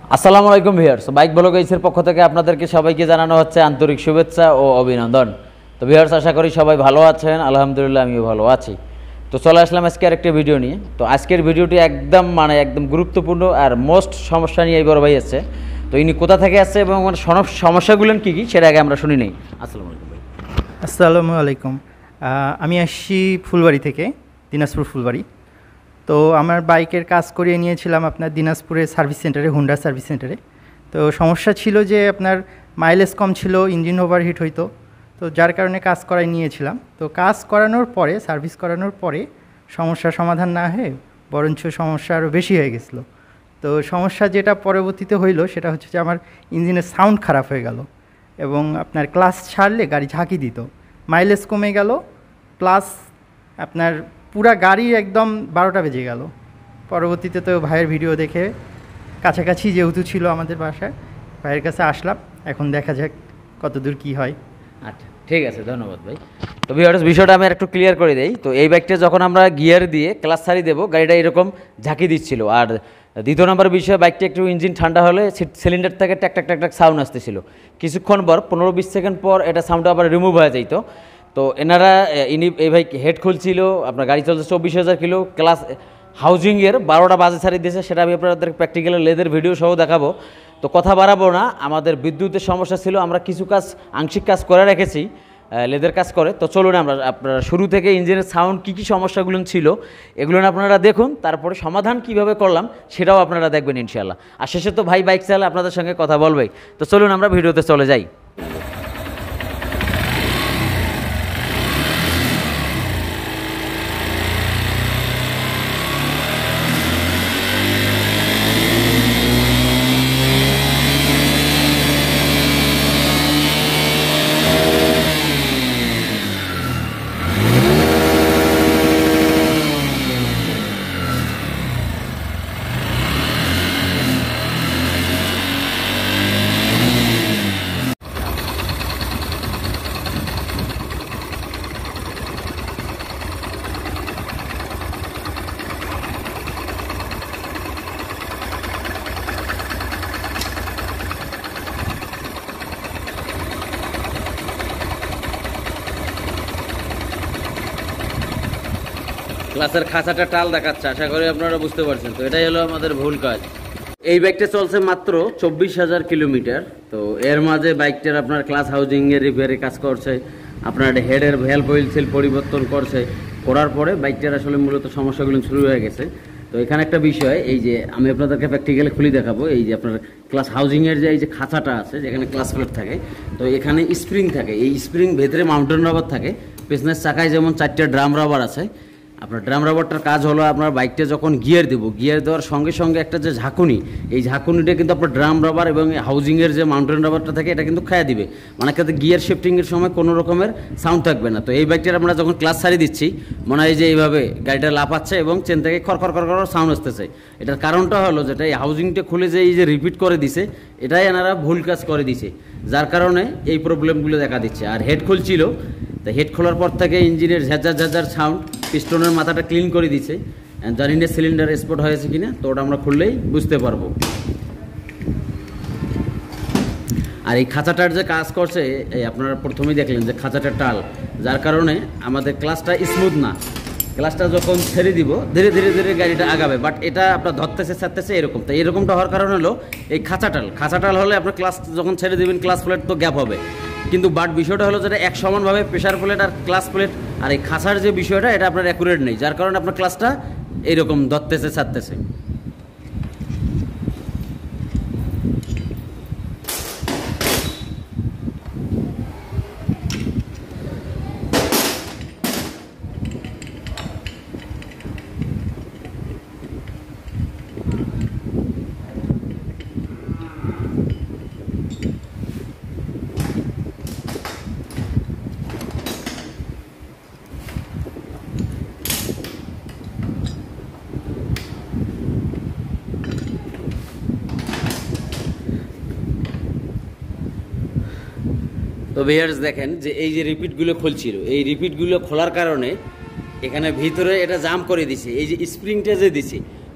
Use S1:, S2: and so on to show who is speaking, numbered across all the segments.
S1: আসসালামু আলাইকুম viewers, bike ব্লগার্সের পক্ষ থেকে আপনাদেরকে সবাইকে জানানো হচ্ছে আন্তরিক শুভেচ্ছা ও অভিনন্দন। তো ভিউয়ার্স, আশা করি সবাই ভালো আছেন। আলহামদুলিল্লাহ আমিও ভালো আছি। তো চলে আসলাম আজকে আরেকটা ভিডিও নিয়ে। তো আজকের ভিডিওটি একদম গুরুত্বপূর্ণ আর মোস্ট সমস্যা নিয়ে এই বড় ভাই আছে। তো ইনি কোথা থেকে আসছে এবং সমস্যাগুলো কী কী সেটা আগে আমরা শুনি নেই। আসসালামু আলাইকুম ভাই।
S2: আসসালামু আলাইকুম। আমি আসছি ফুলবাড়ি থেকে, দিনাজপুর ফুলবাড়ি। তো আমার বাইকের কাজ করিয়ে নিয়েছিলাম আপনার দিনাজপুরের সার্ভিস সেন্টারে, হুন্ডা সার্ভিস সেন্টারে। তো সমস্যা ছিল যে আপনার মাইলেজ কম ছিল, ইঞ্জিন ওভারহিট হইতো, তো যার কারণে কাজ করাই নিয়েছিলাম। তো কাজ করানোর পরে, সার্ভিস করানোর পরে সমস্যার সমাধান না হয়ে বরঞ্চ সমস্যা আরও বেশি হয়ে গেছিলো। তো সমস্যা যেটা পরবর্তীতে হইলো সেটা হচ্ছে যে আমার ইঞ্জিনের সাউন্ড খারাপ হয়ে গেল এবং আপনার ক্লাস ছাড়লে গাড়ি ঝাঁকি দিত, মাইলেজ কমে গেল, প্লাস আপনার পুরা গাড়ি একদম 12টা বেজে গেল। পরবর্তীতে তো ভাইয়ের ভিডিও দেখে কাছাকাছি যেহেতু ছিল আমাদের বাসায়, ভাইয়ের কাছে আসলাম। এখন দেখা যাক কতদূর কী হয়।
S1: আচ্ছা, ঠিক আছে, ধন্যবাদ ভাই। তো ভিউয়ার্স, বিষয়টা আমি একটু ক্লিয়ার করে দেই। তো এই বাইকটা যখন আমরা গিয়ার দিয়ে ক্লাস ছাড়ি দেবো, গাড়িটা এরকম ঝাঁকি দিচ্ছিল। আর দ্বিতীয় নম্বর বিষয়, বাইকটা একটু ইঞ্জিন ঠান্ডা হলে সিলিন্ডার থেকে ট্যাক ট্যাক ট্যাক ট্যাক সাউন্ড আসতেছিল। কিছুক্ষণ পর 15-20 সেকেন্ড পর এটা সাউন্ডটা আবার রিমুভ হয়ে যাইত। তো এনারা এই ভাই হেড খুলছিল, আপনার গাড়ি চলছে 24,000 কিলো, ক্লাস হাউজিংয়ের 12টা বাজে ছাড়ি দিয়েছে। সেটা আমি আপনাদের প্র্যাকটিক্যালি লেদের ভিডিও সহ দেখাবো। তো কথা বাড়াবো না, আমাদের বিদ্যুতের সমস্যা ছিল, আমরা কিছু কাজ আংশিক কাজ করে রেখেছি, লেদের কাজ করে। তো চলুন আমরা আপনারা শুরু থেকে ইঞ্জিনের সাউন্ড কী সমস্যাগুলো ছিল এগুলো আপনারা দেখুন, তারপরে সমাধান কিভাবে করলাম সেটাও আপনারা দেখবেন ইনশাআল্লাহ। আর শেষে তো ভাই বাইক চালালে আপনাদের সঙ্গে কথা বলবেই। তো চলুন আমরা ভিডিওতে চলে যাই। ক্লাসের খাঁচাটা টাল দেখাচ্ছে, আশা করি আপনারা বুঝতে পারছেন। তো এটাই হলো আমাদের ভুল কাজ। এই বাইকটা চলছে মাত্র 24,000 কিলোমিটার। তো এর মাঝে বাইকটার আপনার ক্লাস হাউজিংয়ের রিপেয়ারের কাজ করছে, আপনার হেডের ভ্যালভ অয়েল সিল পরিবর্তন করছে, করার পরে বাইকটার আসলে মূলত সমস্যাগুলো শুরু হয়ে গেছে। তো এখানে একটা বিষয়, এই যে আমি আপনাদেরকে প্র্যাকটিক্যালি খুলে দেখাবো। এই যে আপনার ক্লাস হাউজিংয়ের যে এই যে খাঁচাটা আছে, যেখানে ক্লাস প্লেট থাকে, তো এখানে স্প্রিং থাকে। এই স্প্রিং ভেতরে মাউন্টেন রাবার থাকে, পেছনের চাকায় যেমন 4টা ড্রাম রাবার আছে। আপনার ড্রাম রাবারটার কাজ হলো, আপনার বাইকটা যখন গিয়ার দেবো, গিয়ার দেওয়ার সঙ্গে সঙ্গে একটা যে ঝাঁকুনি, এই ঝাঁকুনিটা কিন্তু আপনার ড্রাম রাবার এবং হাউজিংয়ের যে মাউন্টেন রাবারটা থাকে এটা কিন্তু খাইয়ে দিবে, মানে কিন্তু গিয়ার শিফটিংয়ের সময় কোনো রকমের সাউন্ড থাকবে না। তো এই বাইকটার আমরা যখন ক্লাস ছাড়িয়ে দিচ্ছি, মনে হয় যে এইভাবে গাড়িটা লাফাচ্ছে এবং চেন থেকে খর খর খর খর সাউন্ড আসতেছে। এটার কারণটা হলো যেটা, এই হাউজিংটা খুলে যে এই যে রিপিট করে দিছে, এটাই এনারা ভুল কাজ করে দিছে, যার কারণে এই প্রবলেমগুলো দেখা দিচ্ছে। আর হেড খুলছিল, তো হেড খোলার পর থেকে ইঞ্জিনের ঝাঁঝার ঝাঁঝার সাউন্ড, পিস্টনের মাথাটা ক্লিন করে দিছে। জানি না সিলিন্ডার স্পট হয়েছে কিনা, তো ওটা আমরা খুললেই বুঝতে পারবো। আর এই খাঁচাটার যে কাজ করছে, এই আপনারা প্রথমেই দেখলেন যে খাঁচাটা টাল, যার কারণে আমাদের ক্লাসটা স্মুথ না। ক্লাসটা যখন ছেড়ে দিব, ধীরে ধীরে ধীরে গাড়িটা আগাবে, বাট এটা আপনার ধরতেছে ছাড়তেছে এরকম। তো এরকমটা হওয়ার কারণ হলো এই খাঁচাটাল হলে আপনার ক্লাস যখন ছেড়ে দেবেন, ক্লাস প্লেট তো গ্যাপ হবে। কিন্তু বাট বিষয়টা হলো যেটা এক সমানভাবে প্রেশার প্লেট আর ক্লাস প্লেট আর এই খাঁচার যে বিষয়টা, এটা আপনার অ্যাকুরেট নেই, যার কারণে আপনার ক্লাসটা এইরকম ধরতেছে ছাড়তেছে। তো ভিউয়ার্স দেখেন যে এই যে রিপিটগুলো খুলছিল, এই রিপিটগুলো খোলার কারণে এখানে ভিতরে এটা জাম করে দিছে। এই যে স্প্রিংটা যে দিছে,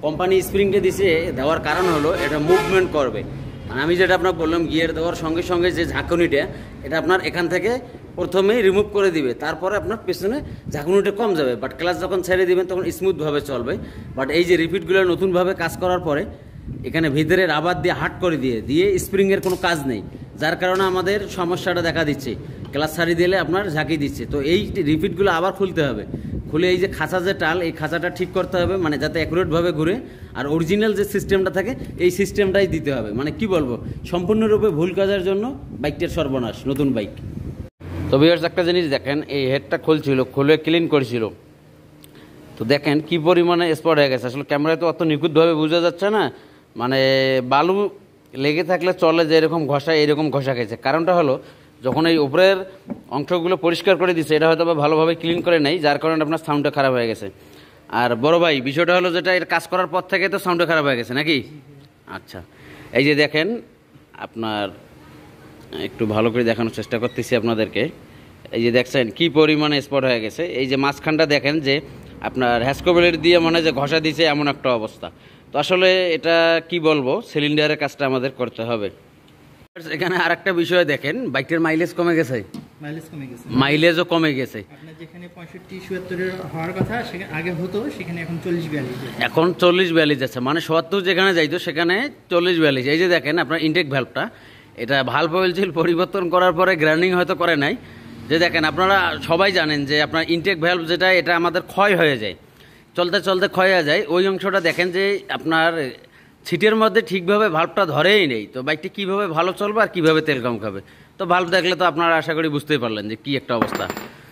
S1: কোম্পানি স্প্রিংটা দিছে, দেওয়ার কারণ হলো এটা মুভমেন্ট করবে। মানে আমি যেটা আপনাকে বললাম, গিয়ার দেওয়ার সঙ্গে সঙ্গে যে ঝাঁকুনিটা, এটা আপনার এখান থেকে প্রথমেই রিমুভ করে দিবে, তারপরে আপনার পেছনে ঝাঁকুনিটা কম যাবে। বাট ক্লাস যখন ছেড়ে দিবেন তখন স্মুথভাবে চলবে। বাট এই যে রিপিটগুলো নতুনভাবে কাজ করার পরে এখানে ভিতরে রাবার দিয়ে হার্ড করে দিয়ে স্প্রিংয়ের কোনো কাজ নেই, যার কারণে আমাদের সমস্যাটা দেখা দিচ্ছে। ক্লাস ছাড়িয়ে দিলে আপনার ঝাঁকি দিচ্ছে। তো এই রিপিটগুলো আবার খুলতে হবে, খুলে এই যে খাঁচা যে টাল, এই খাঁচাটা ঠিক করতে হবে, মানে যাতে অ্যাকুরেটভাবে ঘুরে। আর অরিজিনাল যে সিস্টেমটা থাকে এই সিস্টেমটাই দিতে হবে। মানে কি বলবো, সম্পূর্ণরূপে ভুল কাজের জন্য বাইকটার সর্বনাশ, নতুন বাইক। তো ভিউয়ার্স একটা জিনিস দেখেন, এই হেডটা খুলছিল, খুলে ক্লিন করেছিল, তো দেখেন কি পরিমাণে স্পট হয়ে গেছে। আসলে ক্যামেরায় তো অত নিখুঁতভাবে বোঝা যাচ্ছে না, মানে বালু লেগে থাকলে চলে যে এরকম ঘষা, এরকম ঘষা খেয়েছে। কারণটা হলো যখন এই উপরের অংশগুলো পরিষ্কার করে দিচ্ছে, এটা হয়তো ভালোভাবে ক্লিন করে নেই, যার কারণে আপনার সাউন্ডটা খারাপ হয়ে গেছে। আর বড় ভাই, বিষয়টা হলো যেটা, এর কাজ করার পর থেকে তো সাউন্ডটা খারাপ হয়ে গেছে নাকি? আচ্ছা, এই যে দেখেন, আপনার একটু ভালো করে দেখানোর চেষ্টা করতেছি আপনাদেরকে। এই যে দেখছেন কি পরিমাণে স্পট হয়ে গেছে। এই যে মাঝখানটা দেখেন যে আপনার হ্যাসকোবেলের দিয়ে মনে হয় যে ঘষা দিছে, এমন একটা অবস্থা। তো আসলে এটা কি বলবো, সিলিন্ডারের কাজটা আমাদের করতে হবে। এখানে আর একটা বিষয় দেখেন, বাইকটার মাইলেজ কমে গেছে, মাইলেজও কমে গেছে।
S2: আপনার যেখানে 65-76 হওয়ার কথা, সেখানে আগে হতো, সেখানে এখন 40-42,
S1: এখন 40-42 যাচ্ছে। মানে 70 যেখানে যাইতো সেখানে 40-42। এই যে দেখেন আপনার ইনটেক ভ্যালভটা, এটা ভালভ অয়েল ছিল পরিবর্তন করার পরে গ্রাইন্ডিং হয়তো করে নাই। যে দেখেন, আপনারা সবাই জানেন যে আপনার ইনটেক ভ্যালভ যেটা, এটা আমাদের ক্ষয় হয়ে যায়, চলতে চলতে ক্ষয় হয়ে যায়। ওই অংশটা দেখেন যে আপনার সিটের মধ্যে ঠিকভাবে ভাল্বটা ধরেই নেই। তো বাইকটি কীভাবে ভালো চলবে আর কীভাবে তেল কম খাবে? তো ভাল্ব দেখলে তো আপনারা আশা করি বুঝতেই পারলেন যে কী একটা অবস্থা।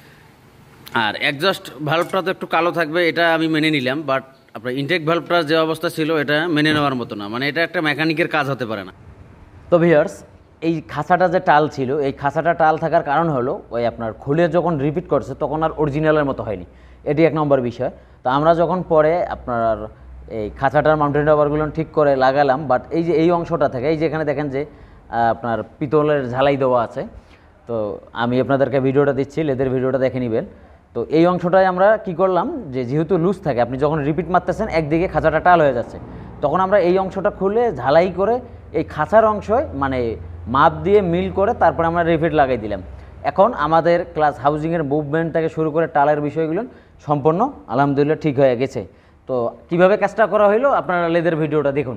S1: আর একজাস্ট ভাল্বটা তো একটু কালো থাকবে, এটা আমি মেনে নিলাম। বাট আপনার ইনটেক ভাল্বটার যে অবস্থা ছিল, এটা মেনে নেওয়ার মতো না। মানে এটা একটা মেকানিকের কাজ হতে পারে না। তো ভিউয়ার্স, এই খাঁচাটা যে টাল ছিল, এই খাঁচাটা টাল থাকার কারণ হলো ওই আপনার খুলে যখন রিপিট করছে তখন আর অরিজিনালের মতো হয়নি, এটি এক নম্বর বিষয়। তো আমরা যখন পরে আপনার এই খাঁচাটার মাউন্টেন রাবারগুলো ঠিক করে লাগালাম, বাট এই যে এই অংশটা থেকে, এই যে এখানে দেখেন যে আপনার পিতলের ঝালাই দেওয়া আছে, তো আমি আপনাদেরকে ভিডিওটা দিচ্ছি, লেদের ভিডিওটা দেখে নেবেন। তো এই অংশটায় আমরা কি করলাম, যে যেহেতু লুজ থাকে, আপনি যখন রিপিট মারতেছেন একদিকে খাঁচাটা টাল হয়ে যাচ্ছে, তখন আমরা এই অংশটা খুলে ঝালাই করে এই খাঁচার অংশয় মানে মাপ দিয়ে মিল করে তারপরে আমরা রিপিট লাগাই দিলাম। এখন আমাদের ক্লাস হাউজিংয়ের মুভমেন্ট থেকে শুরু করে টালের বিষয়গুলো সম্পূর্ণ আলহামদুলিল্লাহ ঠিক হয়ে গেছে। তো কিভাবে কাজটা করা হইলো আপনারা লেদের ভিডিওটা দেখুন।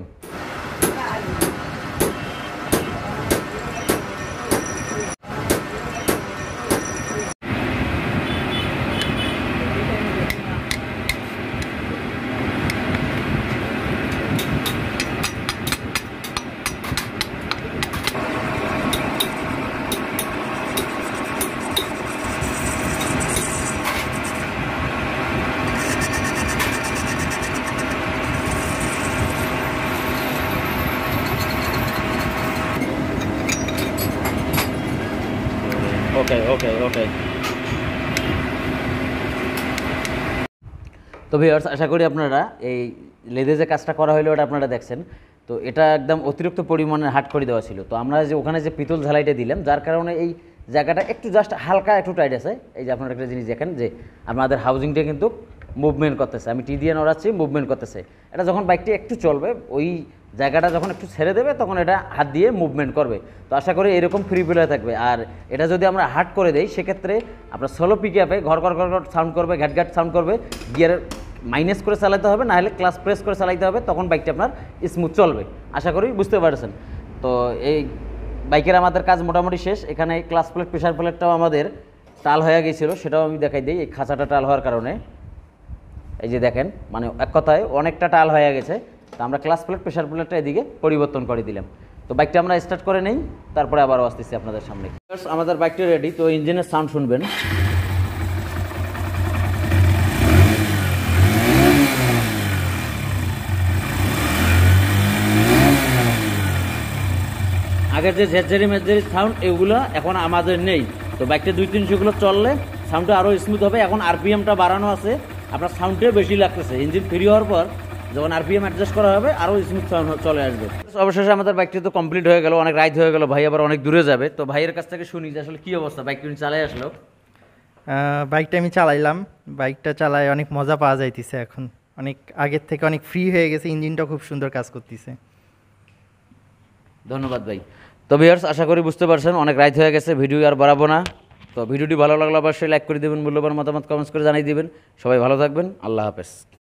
S1: ওকে ওকে ওকে তো ভিউয়ার্স, আশা করি আপনারা এই লেদে যে কাজটা করা হলো ওটা আপনারা দেখছেন। তো এটা একদম অতিরিক্ত পরিমাণে হার্ড করে দেওয়া ছিল। তো আমরা যে ওখানে যে পিতল ঝালাইটা দিলাম, যার কারণে এই জায়গাটা একটু জাস্ট হালকা একটু টাইট আছে। এই যে আপনারা একটা জিনিস দেখেন যে আমাদের হাউজিংটা কিন্তু মুভমেন্ট করতেছে, আমি টি দিয়ে নড়াচ্ছি, মুভমেন্ট করতেছে। এটা যখন বাইকটি একটু চলবে, ওই জায়গাটা যখন একটু ছেড়ে দেবে তখন এটা হাত দিয়ে মুভমেন্ট করবে। তো আশা করি এরকম ফ্রি ফিল হয়ে থাকবে। আর এটা যদি আমরা হার্ড করে দেই, সেক্ষেত্রে আপনার সোলো পিক আপে ঘর ঘর ঘর ঘর সাউন্ড করবে, ঘ্যাট ঘ্যাট সাউন্ড করবে। গিয়ারের মাইনাস করে চালাতে হবে, না হলে ক্লাস প্রেস করে চালাতে হবে, তখন বাইকটা আপনার স্মুথ চলবে। আশা করি বুঝতে পারছেন। তো এই বাইকের আমাদের কাজ মোটামুটি শেষ। এখানে ক্লাস প্লেট, প্রেশার প্লেটটাও আমাদের টাল হয়ে গিয়েছিলো, সেটাও আমি দেখাই দিই। এই খাঁচাটা টাল হওয়ার কারণে এই যে দেখেন, মানে এক কথায় অনেকটা টাল হয়ে গেছে। তো আমরা ক্লাস প্লেট, প্রেশার প্লেটটা এদিকে পরিবর্তন করে দিলাম। তো বাইকটা আমরা স্টার্ট করে নেই, তারপরে আবারও আসতেছি আপনাদের সামনে। আমাদের বাইকটা রেডি। তো ইঞ্জিনের সাউন্ড শুনবেন। আগের যে ঝেরঝেরি মেঝেরি সাউন্ড, এগুলো এখন আমাদের নেই। তো বাইকটা 200-300 চললে সাউন্ডটা আরও স্মুথ হবে। এখন আরপিএমটা বাড়ানো আছে, আপনার সাউন্ডটাই বেশি লাগতেছে। ইঞ্জিন ফ্রি হওয়ার পর যখন আরপিএম অ্যাডজাস্ট করা হবে, আরও স্মুথ সাউন্ড চলে আসবে। অবশেষে আমাদের বাইকটি তো কমপ্লিট হয়ে গেল, অনেক রাইড হয়ে গেল। ভাই আবার অনেক দূরে যাবে। তো ভাইয়ের কাছ থেকে শুনি যে আসলে কী অবস্থা, বাইক কিনে চালাই আসলো।
S2: বাইকটা আমি চালাইলাম, বাইকটা চালায় অনেক মজা পাওয়া যাইতেছে এখন। অনেক আগের থেকে অনেক ফ্রি হয়ে গেছে, ইঞ্জিনটা খুব সুন্দর কাজ করতেছে।
S1: ধন্যবাদ ভাই। তো ভিউয়ার্স, আশা করি বুঝতে পারছেন, অনেক রাইত হয়ে গেছে, ভিডিও আর বাড়াবো না। তো ভিডিওটি ভালো লাগলে অবশ্যই লাইক করে দেবেন, মূল্যবান মতামত কমেন্টস করে জানিয়ে দিবেন। সবাই ভালো থাকবেন, আল্লাহ হাফেজ।